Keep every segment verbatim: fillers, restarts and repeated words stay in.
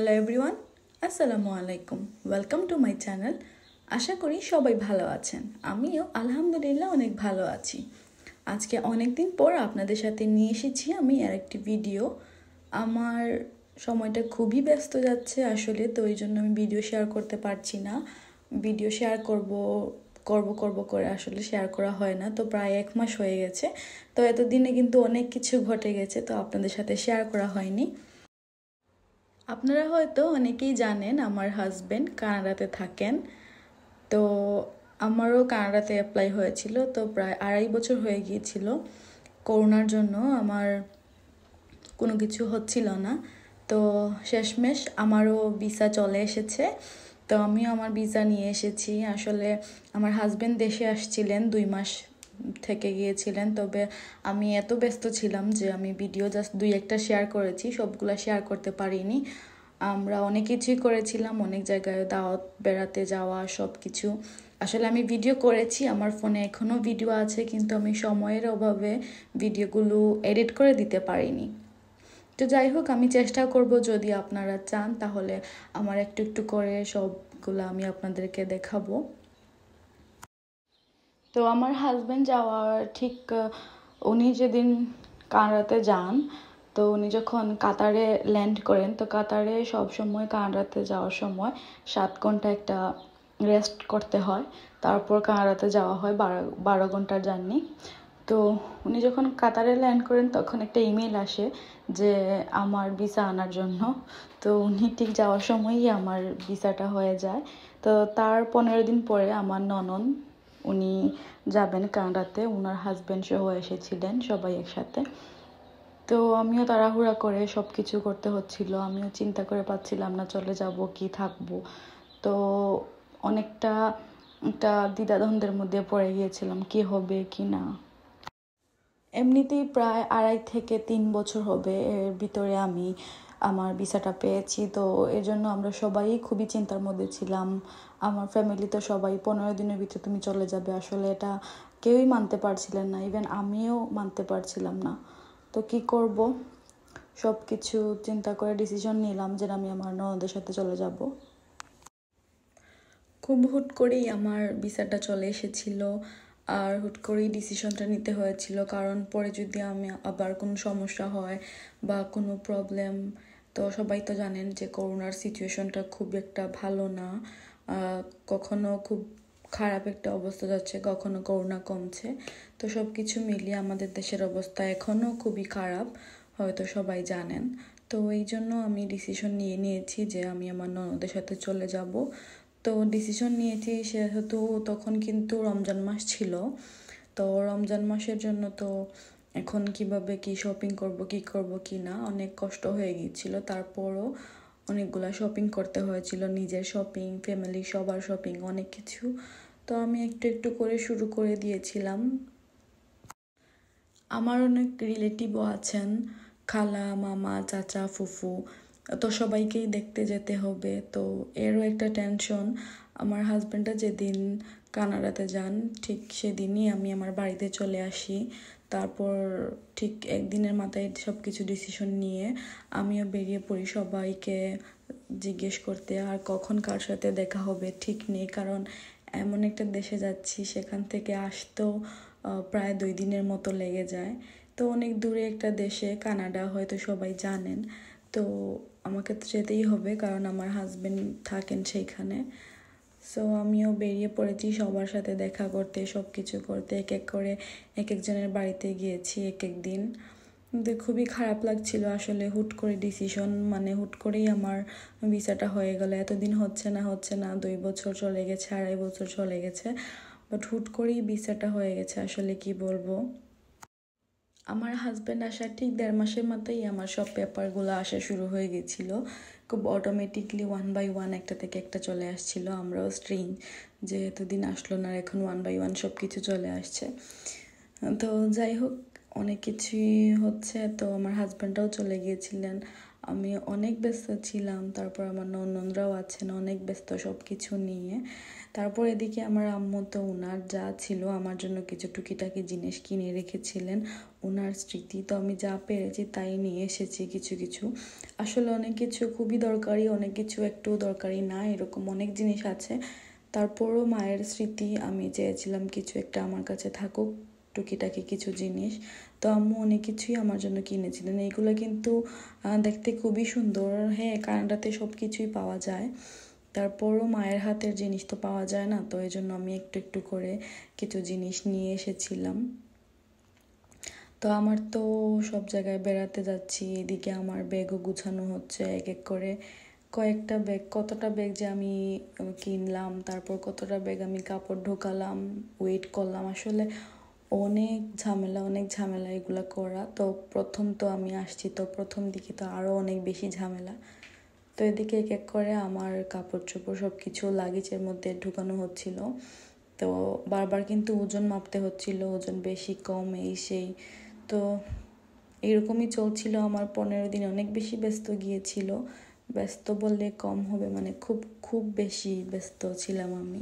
Hello everyone, আসসালামু আলাইকুম। Welcome to my channel. আশা করি সবাই ভালো আছেন। আমিও আলহামদুলিল্লাহ অনেক ভালো আছি। আজকে অনেক দিন পর আপনাদের সাথে নিয়ে এসেছি আমি আর একটি ভিডিও। আমার সময়টা খুবই ব্যস্ত যাচ্ছে আসলে, তো এই জন্য আমি ভিডিও শেয়ার করতে পারছি না। ভিডিও শেয়ার করব করব করব করে আসলে শেয়ার করা হয় না, তো প্রায় এক মাস হয়ে গেছে। তো এতদিনে কিন্তু অনেক কিছু ঘটে গেছে, তো আপনাদের সাথে শেয়ার করা হয়নি। আপনারা হয়তো অনেকেই জানেন আমার হাজব্যান্ড কানাডাতে থাকেন। তো আমারও কানাডাতে অ্যাপ্লাই হয়েছিল, তো প্রায় আড়াই বছর হয়ে গিয়েছিল। করোনার জন্য আমার কোনো কিছু হচ্ছিল না, তো শেষমেশ আমারও ভিসা চলে এসেছে। তো আমিও আমার ভিসা নিয়ে এসেছি। আসলে আমার হাজব্যান্ড দেশে আসছিলেন, দুই মাস থেকে গিয়েছিলেন, তবে আমি এত ব্যস্ত ছিলাম যে আমি ভিডিও জাস্ট দুই একটা শেয়ার করেছি, সবগুলো শেয়ার করতে পারিনি। আমরা অনেক কিছুই করেছিলাম, অনেক জায়গায় দাওয়াত, বেড়াতে যাওয়া, সব কিছু। আসলে আমি ভিডিও করেছি, আমার ফোনে এখনও ভিডিও আছে, কিন্তু আমি সময়ের অভাবে ভিডিওগুলো এডিট করে দিতে পারিনি। তো যাই হোক, আমি চেষ্টা করব, যদি আপনারা চান তাহলে আমার একটু একটু করে সবগুলো আমি আপনাদেরকে দেখাবো। তো আমার হাজব্যান্ড যাওয়ার ঠিক উনি যেদিন কানাডাতে যান, তো উনি যখন কাতারে ল্যান্ড করেন, তো কাতারে সব সময় কানাডাতে যাওয়ার সময় সাত ঘন্টা একটা রেস্ট করতে হয়, তারপর কানাডাতে যাওয়া হয় বারো বারো ঘন্টার জার্নি। তো উনি যখন কাতারে ল্যান্ড করেন তখন একটা ইমেল আসে যে আমার ভিসা আনার জন্য। তো উনি ঠিক যাওয়ার সময়ই আমার ভিসাটা হয়ে যায়। তো তার পনেরো দিন পরে আমার ননদ উনি যাবেন কানাডাতে, ওনার হাজব্যান্ড সহ এসেছিলেন সবাই একসাথে। তো আমিও তাড়াহুড়া করে সব কিছু করতে হচ্ছিল, আমিও চিন্তা করে পাচ্ছিলাম না চলে যাব কি থাকবো। তো অনেকটা একটা দ্বিধাদ্বন্দ্বের মধ্যে পড়ে গিয়েছিলাম কি হবে কি না। এমনিতেই প্রায় আড়াই থেকে তিন বছর হবে এর ভিতরে আমি আমার ভিসাটা পেয়েছি। তো এর জন্য আমরা সবাই খুবই চিন্তার মধ্যে ছিলাম। আমার ফ্যামিলি তো সবাই পনেরো দিনের ভিতরে তুমি চলে যাবে, আসলে এটা কেউই মানতে পারছিলেন না, ইভেন আমিও মানতে পারছিলাম না। তো কি করব, সব কিছু চিন্তা করে ডিসিশন নিলাম যে আমি আমার ননদের সাথে চলে যাব। খুব হুট করেই আমার ভিসাটা চলে এসেছিল, আর হুট করেই ডিসিশনটা নিতে হয়েছিল, কারণ পরে যদি আমি আবার কোনো সমস্যা হয় বা কোনো প্রবলেম, তো সবাই তো জানেন যে করোনার সিচুয়েশনটা খুব একটা ভালো না। কখনো খুব খারাপ একটা অবস্থা যাচ্ছে, কখনো করোনা কমছে। তো সব কিছু মিলিয়ে আমাদের দেশের অবস্থা এখনও খুবই খারাপ, হয়তো সবাই জানেন। তো এই জন্য আমি ডিসিশন নিয়ে নিয়েছি যে আমি আমার ননদের সাথে চলে যাব। তো ডিসিশন নিয়েছি সেহেতু তখন কিন্তু রমজান মাস ছিল। তো রমজান মাসের জন্য তো এখন কিভাবে কি শপিং করব কি করব কি না অনেক কষ্ট হয়ে গিয়েছিল। তারপরও অনেকগুলা শপিং করতে হয়েছিল, নিজের শপিং, ফ্যামিলি সবার শপিং, অনেক কিছু। তো আমি একটু একটু করে শুরু করে দিয়েছিলাম। আমার অনেক রিলেটিভও আছেন, খালা, মামা, চাচা, ফুফু, তো সবাইকেই দেখতে যেতে হবে। তো এরও একটা টেনশন। আমার হাজব্যান্ডটা যেদিন কানাডাতে যান ঠিক সেদিনই আমি আমার বাড়িতে চলে আসি। তারপর ঠিক একদিনের মাথায় সব কিছু ডিসিশন নিয়ে আমিও বেরিয়ে পড়ি সবাইকে জিজ্ঞেস করতে, আর কখন কার সাথে দেখা হবে ঠিক নেই, কারণ এমন একটা দেশে যাচ্ছি সেখান থেকে আসতেও প্রায় দুই দিনের মতো লেগে যায়। তো অনেক দূরে একটা দেশে, কানাডা, হয়তো সবাই জানেন। তো আমাকে তো যেতেই হবে, কারণ আমার হাজব্যান্ড থাকেন সেইখানে। সো আমিও বেরিয়ে পড়েছি সবার সাথে দেখা করতে, সব কিছু করতে, এক এক করে এক একজনের বাড়িতে গিয়েছি এক এক দিন। কিন্তু খুবই খারাপ লাগছিল আসলে, হুট করে ডিসিশন, মানে হুট করেই আমার ভিসাটা হয়ে গেল। এতদিন হচ্ছে না হচ্ছে না দুই বছর চলে গেছে, আড়াই বছর চলে গেছে, বাট হুট করেই ভিসাটা হয়ে গেছে। আসলে কি বলবো, আমার হাজব্যান্ড আসার ঠিক দেড় মাসের মতোই আমার সব পেপারগুলো আসা শুরু হয়ে গেছিল, খুব অটোমেটিকলি ওয়ান বাই ওয়ান একটা থেকে একটা চলে আসছিল। আমরাও স্ট্রেঞ্জ যে এতদিন আসলো না, এখন ওয়ান বাই ওয়ান সব কিছু চলে আসছে। তো যাই হোক, অনেক কিছুই হচ্ছে। তো আমার হাজব্যান্ডরাও চলে গিয়েছিলেন, আমি অনেক ব্যস্ত ছিলাম। তারপর আমার ননদরাও আছেন, অনেক ব্যস্ত সব কিছু নিয়ে। তারপর এদিকে আমার আম্মু তো ওনার যা ছিল আমার জন্য কিছু টুকিটাকি জিনিস কিনে রেখেছিলেন, ওনার স্মৃতি। তো আমি যা পেরেছি তাই নিয়ে এসেছি কিছু কিছু। আসলে অনেক কিছু খুবই দরকারি, অনেক কিছু একটু দরকারি না, এরকম অনেক জিনিস আছে। তারপরও মায়ের স্মৃতি, আমি চেয়েছিলাম কিছু একটা আমার কাছে থাকুক, টুকিটাকি কিছু জিনিস। তো আম্মু অনেক কিছুই আমার জন্য কিনেছিলেন। এইগুলো কিন্তু দেখতে খুবই সুন্দর। হ্যাঁ, কানাডাতে সব কিছুই পাওয়া যায়, তারপরও মায়ের হাতের জিনিস তো পাওয়া যায় না। তো এই জন্য আমি একটু একটু করে কিছু জিনিস নিয়ে এসেছিলাম। তো আমার তো সব জায়গায় বেড়াতে যাচ্ছি, এদিকে আমার ব্যাগও গুছানো হচ্ছে এক এক করে। কয়েকটা ব্যাগ, কতটা ব্যাগ যে আমি কিনলাম, তারপর কতটা ব্যাগ আমি কাপড় ঢোকালাম, ওয়েট করলাম। আসলে অনেক ঝামেলা, অনেক ঝামেলা এগুলো করা। তো প্রথম তো আমি আসছি, তো প্রথম দিকে তো আরও অনেক বেশি ঝামেলা। তো এদিকে এক এক করে আমার কাপড় চোপড় সব কিছু লাগেজের মধ্যে ঢুকানো হচ্ছিল। তো বারবার কিন্তু ওজন মাপতে হচ্ছিল, ওজন বেশি কম এই সেই। তো এরকমই চলছিল আমার পনেরো দিন। অনেক বেশি ব্যস্ত গিয়েছিল, ব্যস্ত বললে কম হবে, মানে খুব খুব বেশি ব্যস্ত ছিলাম আমি।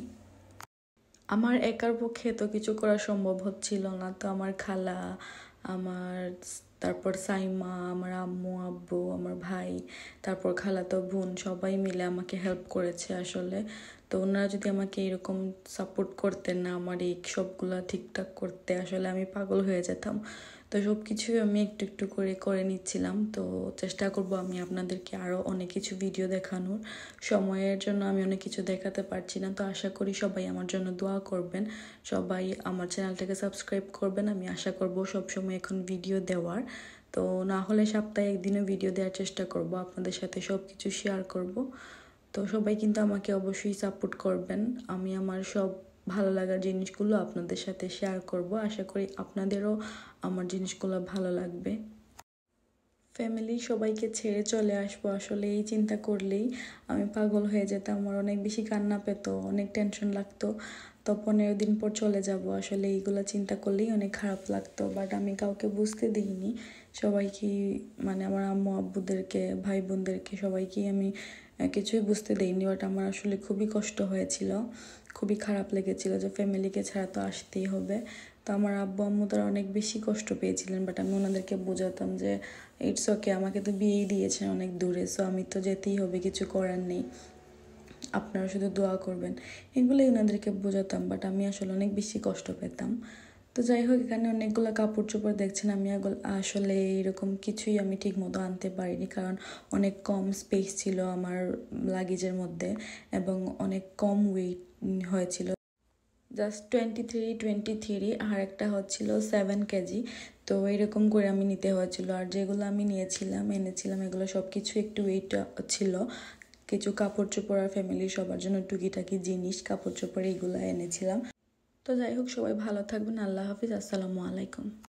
আমার একার পক্ষে তো কিছু করা সম্ভব হচ্ছিল না। তো আমার খালা, আমার তারপর সাইমা, আমার আম্মু আব্বু, আমার ভাই, তারপর খালাতো বোন সবাই মিলে আমাকে হেল্প করেছে আসলে। তো ওনারা যদি আমাকে এরকম সাপোর্ট করতেন না আমার এই সবগুলো ঠিকঠাক করতে, আসলে আমি পাগল হয়ে যেতাম। তো সব কিছুই আমি একটু একটু করে করে নিচ্ছিলাম। তো চেষ্টা করব আমি আপনাদেরকে আরও অনেক কিছু ভিডিও দেখানোর। সময়ের জন্য আমি অনেক কিছু দেখাতে পারছি না। তো আশা করি সবাই আমার জন্য দোয়া করবেন, সবাই আমার চ্যানেলটাকে সাবস্ক্রাইব করবেন। আমি আশা করব সবসময় এখন ভিডিও দেওয়ার। তো না হলে সপ্তাহে একদিনও ভিডিও দেওয়ার চেষ্টা করব, আপনাদের সাথে সব কিছু শেয়ার করব। তো সবাই কিন্তু আমাকে অবশ্যই সাপোর্ট করবেন। আমি আমার সব ভালো লাগার জিনিসগুলো আপনাদের সাথে শেয়ার করব। আশা করি আপনাদেরও আমার জিনিসগুলো ভালো লাগবে। ফ্যামিলি সবাইকে ছেড়ে চলে আসবো, আসলে এই চিন্তা করলেই আমি পাগল হয়ে যেতাম। আমার অনেক বেশি কান্না পেত, অনেক টেনশন লাগতো। তো পনেরো দিন পর চলে যাব, আসলে এইগুলো চিন্তা করলেই অনেক খারাপ লাগতো। বাট আমি কাউকে বুঝতে দিইনি, সবাইকে মানে আমার আম্মু আব্বুদেরকে, ভাই বোনদেরকে সবাইকেই আমি কিছুই বুঝতে দিইনি। বাট আমার আসলে খুবই কষ্ট হয়েছিল, খুবই খারাপ লেগেছিল যে ফ্যামিলিকে ছাড়া তো আসতেই হবে। তো আমার আব্বু আম্মু তারা অনেক বেশি কষ্ট পেয়েছিলেন। বাট আমি ওনাদেরকে বোঝাতাম যে ইটস ওকে, আমাকে তো বিয়েই দিয়েছেন অনেক দূরে, সো আমি তো যেতেই হবে, কিছু করার নেই, আপনারা শুধু দোয়া করবেন, এগুলোই ওনাদেরকে বোঝাতাম। বাট আমি আসলে অনেক বেশি কষ্ট পেতাম। তো যাই হোক, এখানে অনেকগুলো কাপড় চোপড় দেখছেন, আমি আসলে এরকম কিছুই আমি ঠিক মতো আনতে পারিনি, কারণ অনেক কম স্পেস ছিল আমার লাগেজের মধ্যে এবং অনেক কম ওয়েট হয়েছিল, just twenty three twenty three আর একটা হচ্ছিল সেভেন কেজি। তো এরকম করে আমি নিতে হয়েছিল। আর যেগুলো আমি নিয়েছিলাম এনেছিলাম এগুলো সব কিছু একটু ওয়েট ছিল। কিছু কাপড় চোপড় আর ফ্যামিলির সবার জন্য টুকিটাকি জিনিস, কাপড় চোপড় এইগুলো এনেছিলাম। তো যাই হোক, সবাই ভালো থাকবেন। আল্লাহ হাফিজ, আসসালামু আলাইকুম।